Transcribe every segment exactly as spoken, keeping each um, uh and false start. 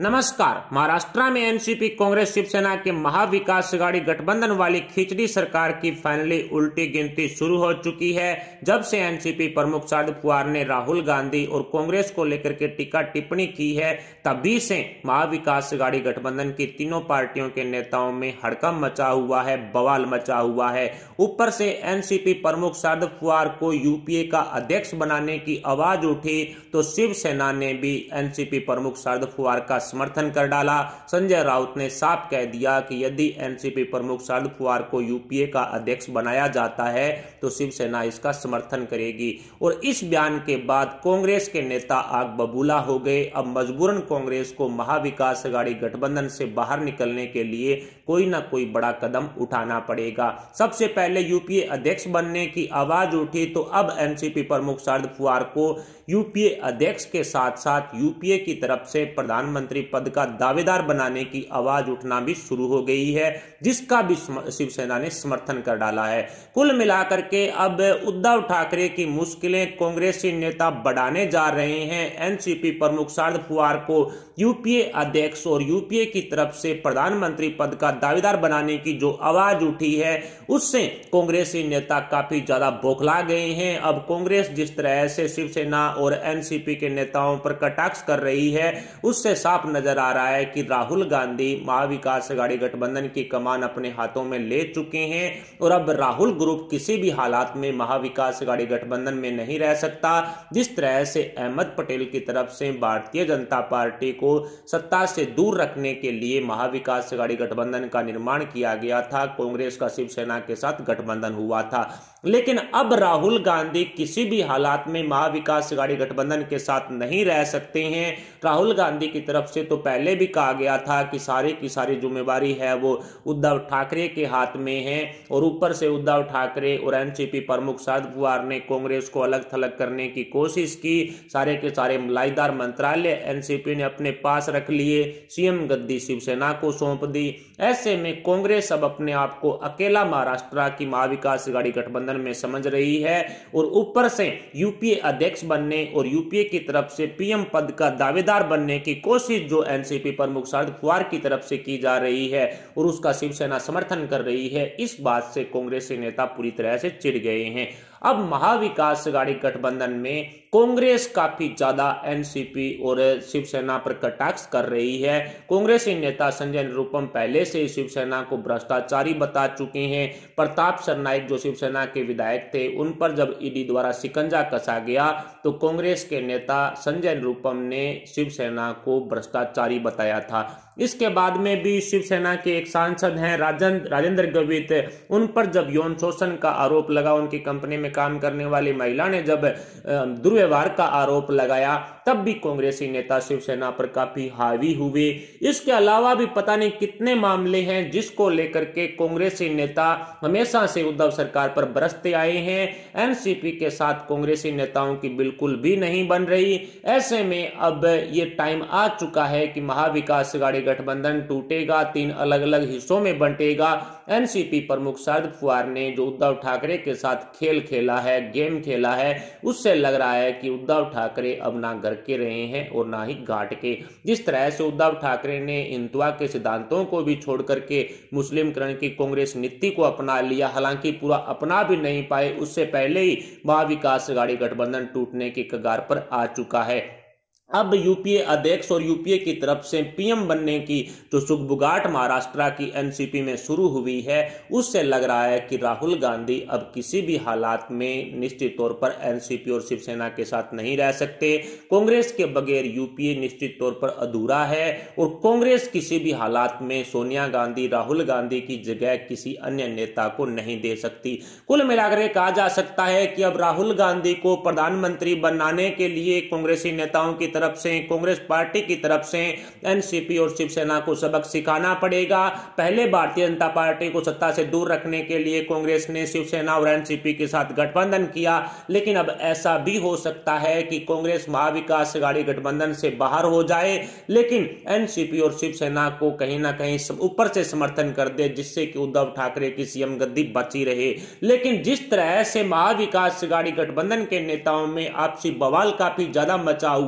नमस्कार। महाराष्ट्र में एनसीपी कांग्रेस शिवसेना के महाविकास आघाड़ी गठबंधन वाली खिचड़ी सरकार की फाइनली उल्टी गिनती शुरू हो चुकी है। जब से एनसीपी प्रमुख शरद पवार ने राहुल गांधी और कांग्रेस को लेकर के टीका टिप्पणी की है, तभी से महाविकास आघाड़ी गठबंधन की तीनों पार्टियों के नेताओं में हड़कंप मचा हुआ है, बवाल मचा हुआ है। ऊपर से एनसीपी प्रमुख शरद पवार को यूपीए का अध्यक्ष बनाने की आवाज उठी तो शिवसेना ने भी एनसीपी प्रमुख शरद पवार का समर्थन कर डाला। संजय राउत ने साफ कह दिया कि यदि एनसीपी प्रमुख शरद पवार को यूपीए का अध्यक्ष बनाया जाता है तो शिवसेना इसका समर्थन करेगी। और इस बयान के बाद कांग्रेस के नेता आग बबूला हो गए। अब मजबूरन कांग्रेस को महाविकास आघाड़ी गठबंधन से बाहर निकलने के लिए कोई ना कोई बड़ा कदम उठाना पड़ेगा। सबसे पहले यूपीए अध्यक्ष बनने की आवाज उठी तो अब एनसीपी प्रमुख शरद पवार को यूपीए अध्यक्ष के साथ साथ यूपीए की तरफ से प्रधानमंत्री पद का दावेदार बनाने की आवाज उठना भी शुरू हो गई है, जिसका भी शिवसेना ने समर्थन कर डाला है। कुल मिलाकर के अब उद्धव ठाकरे की मुश्किलें कांग्रेसी नेता बढ़ाने जा रहे हैं। एनसीपी प्रमुख शरद पवार को यूपीए अध्यक्ष और यूपीए की तरफ से प्रधानमंत्री पद का दावेदार बनाने की जो आवाज उठी है, उससे कांग्रेसी नेता काफी ज्यादा बौखला गए हैं। अब कांग्रेस जिस तरह से शिवसेना और एनसीपी के नेताओं पर कटाक्ष कर रही है, उससे साफ नजर आ रहा है कि राहुल गांधी महाविकास आघाड़ी गठबंधन की कमान अपने हाथों में ले चुके हैं और अब राहुल ग्रुप किसी भी हालात में महाविकास आघाड़ी गठबंधन में नहीं रह सकता। जिस तरह से अहमद पटेल की तरफ से भारतीय जनता पार्टी को सत्ता से दूर रखने के लिए महाविकास आघाड़ी गठबंधन का निर्माण किया गया था, कांग्रेस का शिवसेना के साथ गठबंधन हुआ था, लेकिन अब राहुल गांधी किसी भी हालात में महाविकास आघाड़ी गठबंधन के साथ नहीं रह सकते हैं। राहुल गांधी की तरफ से तो पहले भी कहा गया था कि सारी की सारी जिम्मेवारी है वो उद्धव ठाकरे के हाथ में है, और ऊपर से उद्धव ठाकरे और एनसीपी प्रमुख शरद पवार ने कांग्रेस को अलग थलग करने की कोशिश की। सारे के सारे मलाईदार मंत्रालय एनसीपी ने अपने पास रख लिए, सीएम गद्दी शिवसेना को सौंप दी। ऐसे में कांग्रेस अब अपने आप को अकेला महाराष्ट्र की महाविकास आघाड़ी गठबंधन में समझ रही है, और ऊपर से यूपीए अध्यक्ष बनने और यूपीए की तरफ से पीएम पद का दावेदार बनने की कोशिश जो एनसीपी प्रमुख शरद पवार की तरफ से की जा रही है और उसका शिवसेना समर्थन कर रही है, इस बात से कांग्रेसी नेता पूरी तरह से चिढ़ गए हैं। अब महाविकास आघाड़ी गठबंधन में कांग्रेस काफी ज्यादा एनसीपी और शिवसेना पर कटाक्ष कर रही है। कांग्रेसी नेता संजय निरुपम पहले से शिवसेना को भ्रष्टाचारी बता चुके हैं। प्रताप सरनाईक जो शिवसेना के विधायक थे, उन पर जब ईडी द्वारा शिकंजा कसा गया तो कांग्रेस के नेता संजय निरुपम ने शिवसेना को भ्रष्टाचारी बताया था। इसके बाद में भी शिवसेना के एक सांसद हैं राजेंद्र राजेंद्र गवित, उन पर जब यौन शोषण का आरोप लगा, उनकी कंपनी में काम करने वाली महिला ने जब दुर्व्यवहार का आरोप लगाया, तब भी कांग्रेसी नेता शिवसेना पर काफी हावी हुए। इसके अलावा भी पता नहीं कितने मामले हैं जिसको लेकर के कांग्रेसी नेता हमेशा से उद्धव सरकार पर बरसते आए हैं। एनसीपी के साथ कांग्रेसी नेताओं की बिल्कुल भी नहीं बन रही। ऐसे में अब ये टाइम आ चुका है कि महाविकास आघाड़ी गठबंधन टूटेगा, तीन अलग अलग हिस्सों में बंटेगा। एनसीपी प्रमुख शरद पवार ने जो उद्धव ठाकरे के साथ खेल खेला है, गेम खेला है, उससे लग रहा है कि उद्धव ठाकरे अब ना घर के रहे हैं और ना ही घाट के। जिस तरह से उद्धव ठाकरे ने हिंदुत्व के सिद्धांतों को भी छोड़ करके मुस्लिमकरण की कांग्रेस नीति को अपना लिया, हालांकि पूरा अपना भी नहीं पाए, उससे पहले ही महाविकास आघाड़ी गठबंधन टूटने की कगार पर आ चुका है। अब यूपीए अध्यक्ष और यूपीए की तरफ से पीएम बनने की जो सुगबुगाहट महाराष्ट्र की एनसीपी में शुरू हुई है, उससे लग रहा है कि राहुल गांधी अब किसी भी हालात में निश्चित तौर पर एनसीपी और शिवसेना के साथ नहीं रह सकते। कांग्रेस के बगैर यूपीए निश्चित तौर पर अधूरा है, और कांग्रेस किसी भी हालात में सोनिया गांधी, राहुल गांधी की जगह किसी अन्य नेता को नहीं दे सकती। कुल मिलाकर कहा जा सकता है कि अब राहुल गांधी को प्रधानमंत्री बनाने के लिए कांग्रेसी नेताओं की तरफ से, कांग्रेस पार्टी की तरफ से एनसीपी और शिवसेना को सबक सिखाना पड़ेगा। पहले भारतीय जनता पार्टी को सत्ता से दूर रखने के लिए कांग्रेस ने शिवसेना और एनसीपी के साथ गठबंधन किया, लेकिन अब ऐसा भी हो सकता है कि कांग्रेस महाविकास आघाड़ी गठबंधन से बाहर हो जाए, लेकिन एनसीपी और शिवसेना को कहीं ना कहीं ऊपर से समर्थन कर दे, जिससे कि उद्धव ठाकरे की सीएम गद्दी बची रहे। लेकिन जिस तरह से महाविकास आघाड़ी गठबंधन के नेताओं में आपसी बवाल काफी ज्यादा मचा हुआ है,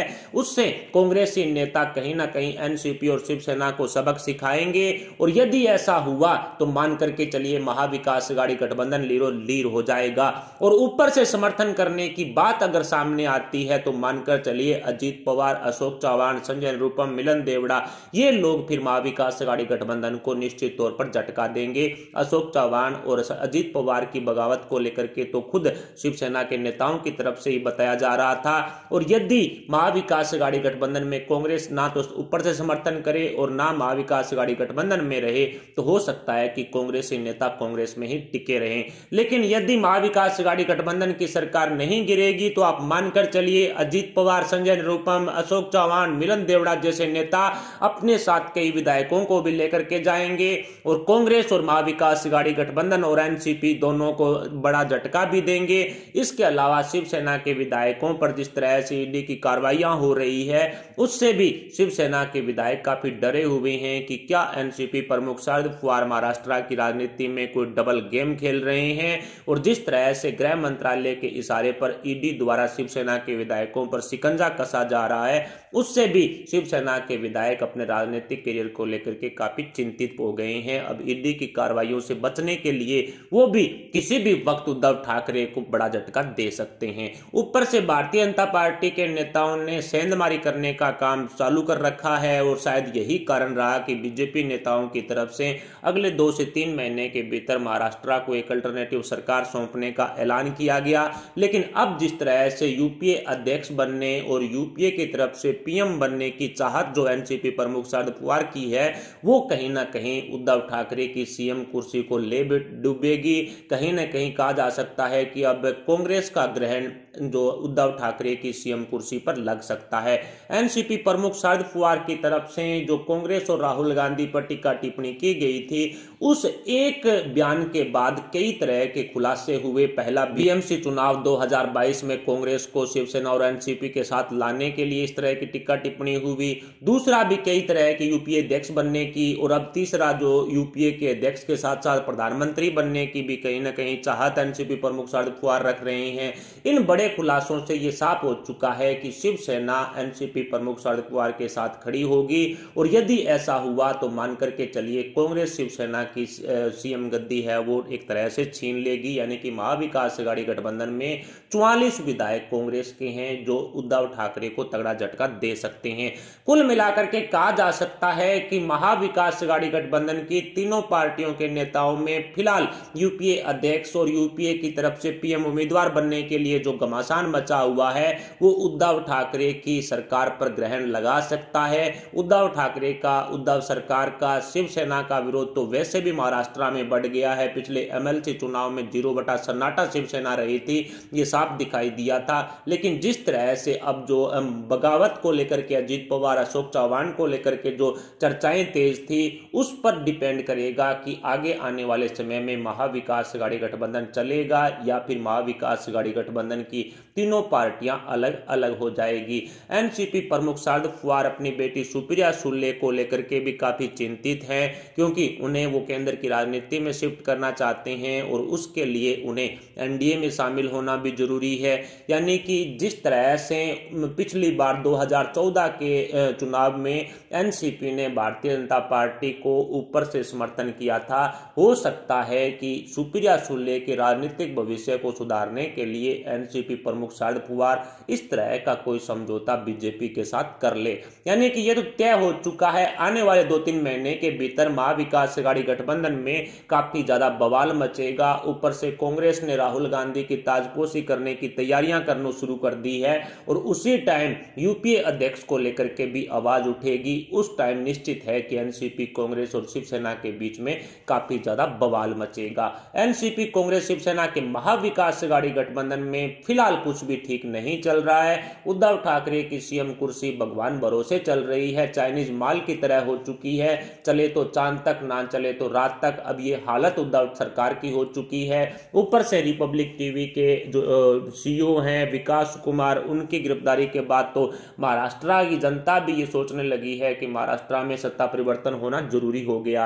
है उससे कांग्रेसी नेता कहीं ना कहीं एनसीपी और शिवसेना को सबक सिखाएंगे। और यदि ऐसा हुआ तो मान करके चलिए महाविकास अघाड़ी गठबंधन लीरो लीर हो जाएगा। और ऊपर से समर्थन करने की बात अगर सामने आती है तो मानकर चलिए अजीत पवार, अशोक चौहान, संजय निरुपम, मिलन देवड़ा, ये लोग फिर महाविकास अघाड़ी गठबंधन को निश्चित तौर पर झटका देंगे। अशोक चौहान और अजीत पवार की बगावत को लेकर के तो खुद शिवसेना के नेताओं की तरफ से ही बताया जा रहा था। और यदि महाविकास अघाड़ी गठबंधन में कांग्रेस ना तो ऊपर से समर्थन करे और ना महाविकास अघाड़ी गठबंधन में रहे तो हो सकता है कि कांग्रेसी नेता कांग्रेस में ही टिके रहें। लेकिन यदि महाविकास अघाड़ी गठबंधन की सरकार नहीं गिरेगी तो आप मानकर चलिए अजीत पवार, संजय निरुपम, अशोक चौहान, मिलन देवड़ा जैसे नेता अपने साथ कई विधायकों को भी लेकर के जाएंगे और कांग्रेस और महाविकास अघाड़ी गठबंधन और एनसीपी दोनों को बड़ा झटका भी देंगे। इसके अलावा शिवसेना के विधायकों पर जिस तरह से ईडी की कार्रवाइयां हो रही है उससे भी शिवसेना के विधायक काफी डरे हुए हैं कि क्या एनसीपी प्रमुख शरद पवार महाराष्ट्र की राजनीति में कोई डबल गेम खेल रहे हैं। और जिस तरह से गृह मंत्रालय के इशारे पर ईडी द्वारा शिवसेना के विधायकों पर शिकंजा कसा जा रहा है उससे भी शिवसेना के विधायक अपने राजनीतिक करियर को लेकर के काफी चिंतित हो गए हैं। अब ईडी की कार्रवाइयों से बचने के लिए वो भी किसी भी वक्त उद्धव ठाकरे को बड़ा झटका दे सकते हैं। ऊपर से भारतीय जनता पार्टी के नेताओं ने सेंधमारी करने का काम चालू कर रखा है और शायद यही कारण रहा कि बीजेपी नेताओं की तरफ से अगले दो से तीन महीने के भीतर महाराष्ट्र को एक अल्टरनेटिव सरकार सौंपने का ऐलान किया गया। लेकिन अब जिस तरह से यूपीए अध्यक्ष बनने और यूपीए की तरफ से पीएम बनने की चाहत जो एनसीपी प्रमुख शरद पवार की है वो कहीं ना कहीं उद्धव ठाकरे की सीएम कुर्सी को ले डूबेगी। कहीं ना कहीं कहा जा सकता है कि अब कांग्रेस का ग्रहण जो उद्धव ठाकरे की सीएम कुर्सी पर लग सकता है। एनसीपी प्रमुख शरद पवार की तरफ से जो कांग्रेस और राहुल गांधी पर टीका टिप्पणी की गई थी उस एक बयान के बाद कई तरह के खुलासे हुए। पहला बीएमसी चुनाव दो हज़ार बाईस में कांग्रेस को शिवसेना और एनसीपी के साथ लाने के लिए इस तरह की टीका टिप्पणी हुई। दूसरा भी कई तरह के यूपीए अध्यक्ष बनने की और अब तीसरा जो यूपीए के अध्यक्ष के साथ साथ प्रधानमंत्री बनने की भी कहीं ना कहीं चाहत एनसीपी प्रमुख शरद पवार रख रहे हैं। इन बड़े खुलासों से यह साफ हो चुका है कि शिवसेना एनसीपी प्रमुख शरद पवार के साथ खड़ी होगी। और यदि ऐसा हुआ तो मान करके चलिए कांग्रेस शिवसेना की सीएम गद्दी है वो एक तरह से छीन लेगी। यानी कि महाविकास अघाड़ी गठबंधन में चौवालीस विधायक कांग्रेस के हैं जो उद्धव ठाकरे को तगड़ा झटका दे सकते हैं। कुल मिलाकर के कहा जा सकता है कि महाविकास अघाड़ी गठबंधन की तीनों पार्टियों के नेताओं में फिलहाल यूपीए अध्यक्ष और यूपीए की तरफ से पीएम उम्मीदवार बनने के लिए जो घमासान मचा हुआ है वो उद्धव ठाकरे की सरकार पर ग्रहण लगा सकता है। उद्धव ठाकरे का, उद्धव सरकार का शिवसेना का विरोध तो वैसे भी महाराष्ट्र में बढ़ गया है। पिछले एमएलसी चुनाव में जीरो बटा सन्नाटा शिवसेना रही थी, ये साफ दिखाई दिया था। लेकिन जिस तरह से अब जो बगावत को लेकर के अजीत पवार, अशोक चौहान को लेकर के जो चर्चाएं तेज थी उस पर डिपेंड करेगा कि आगे आने वाले समय में महाविकास अघाड़ी गठबंधन चलेगा या फिर महाविकास अघाड़ी गठबंधन की तीनों पार्टियां अलग अलग हो जाएगी। एनसीपी प्रमुख शरद पवार अपनी बेटी सुप्रिया सुले को लेकर के भी काफी चिंतित हैं क्योंकि उन्हें वो केंद्र की राजनीति में शिफ्ट करना चाहते हैं और उसके लिए उन्हें एनडीए में शामिल होना भी जरूरी है। यानी कि जिस तरह से पिछली बार दो हज़ार चौदह के चुनाव में एनसीपी ने भारतीय जनता पार्टी को ऊपर से समर्थन किया था, हो सकता है कि सुप्रिया सुले के राजनीतिक भविष्य को सुधारने के लिए एनसीपी प्रमुख शरद पवार इस तरह का कोई समझौता बीजेपी के साथ कर ले। यानी कि यह तो तय हो चुका है आने वाले दो तीन महीने के भीतर महाविकास अघाड़ी गठबंधन में काफी ज्यादा बवाल मचेगा। ऊपर से कांग्रेस ने राहुल गांधी की ताजपोशी करने की तैयारियां करना शुरू कर दी है और उसी टाइम यूपीए अध्यक्ष को लेकर के भी आवाज उठेगी। उस टाइम निश्चित है कि एनसीपी, कांग्रेस और शिवसेना के बीच में काफी ज्यादा बवाल मचेगा। एनसीपी, कांग्रेस, शिवसेना के महाविकास अघाड़ी गठबंधन में फिलहाल कुछ भी ठीक नहीं चल रहा है। उद्धव ठाकरे की सीएम कुर्सी भगवान भरोसे चल रही है, चाइनीज माल की तरह हो चुकी है, चले तो चांद तक ना चले तो रात तक। अब ये हालत उद्धव सरकार की हो चुकी है। ऊपर से रिपब्लिक टीवी के जो सीईओ हैं विकास कुमार, उनकी गिरफ्तारी के बाद तो महाराष्ट्र की जनता भी ये सोचने लगी है कि महाराष्ट्र में सत्ता परिवर्तन होना जरूरी हो गया है।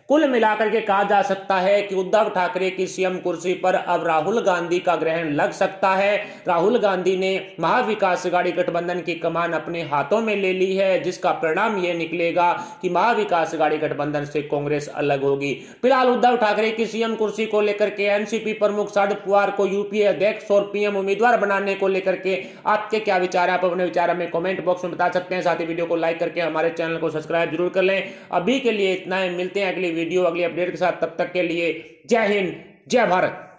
कुल मिलाकर के कहा जा सकता है कि उद्धव ठाकरे की सीएम कुर्सी पर अब राहुल गांधी का ग्रहण लग सकता है। राहुल गांधी ने महाविकास अघाड़ी गठबंधन की कमान अपने हाथों में ले ली है, जिसका परिणाम यह निकलेगा कि महाविकास अघाड़ी गठबंधन से कांग्रेस अलग होगी। फिलहाल उद्धव ठाकरे की सीएम कुर्सी को लेकर के एनसीपी प्रमुख शरद पवार को यूपीए अध्यक्ष और पीएम उम्मीदवार बनाने को लेकर के आपके क्या विचार है? आप अपने विचार हमें कमेंट बॉक्स में बता सकते हैं। साथ ही वीडियो को लाइक करके हमारे चैनल को सब्सक्राइब जरूर कर लें। अभी के लिए इतना ही, मिलते हैं अगली वीडियो अगली अपडेट के साथ। तब तक के लिए जय हिंद, जय भारत।